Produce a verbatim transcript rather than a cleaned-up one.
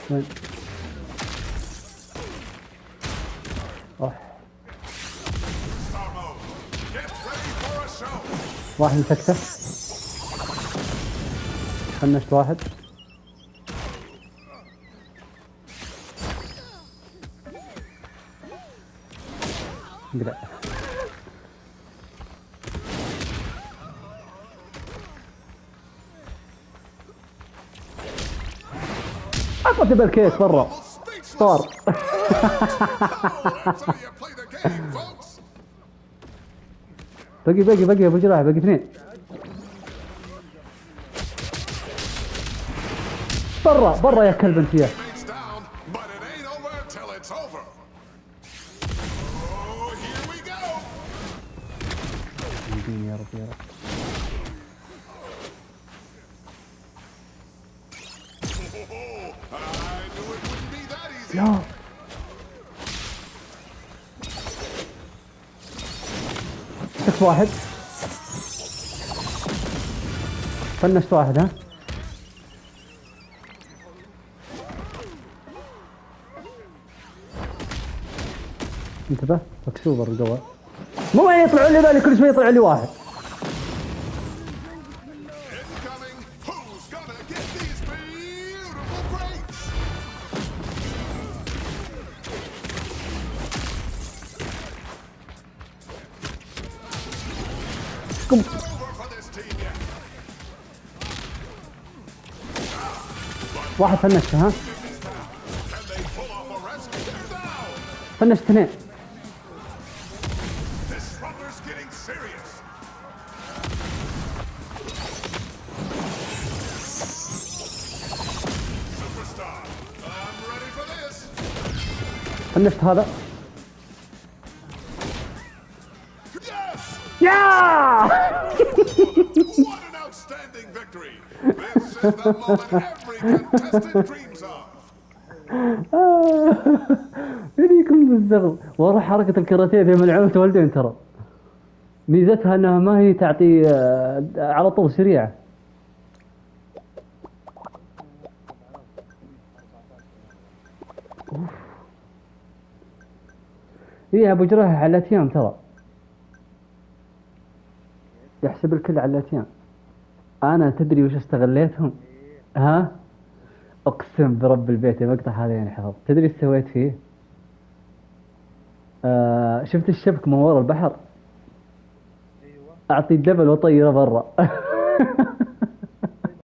وين؟ أوه. واحد مسكته. فنشت واحد. قلع. اعطت بالكيس برا صار. باقي باقي باقي ابو جراح، باقي اثنين برا برا يا كلب انت يا. يا رب يا رب. لا مسكت واحد. فنشت واحد. ها انتبه مكسوبر القوى. مو وين يطلعوا لي ذولي كل شوي يطلع لي واحد. قم. واحد فنشته. ها فنشت اثنين. فنشت هذا. يا يليكم بالزغل. ورا حركة الكاراتيه ذي ملعونة والدين ترى. ميزتها انها ما هي تعطي على طول سريعة. هي ابو جراح على الاتيام ترى. يحسب الكل على الاتيام. انا تدري وش استغليتهم؟ ها اقسم برب البيت المقطع هذا ينحفظ. تدري ايش سويت فيه؟ آه شفت الشبك من ورا البحر؟ اعطي الدبل واطيره برا.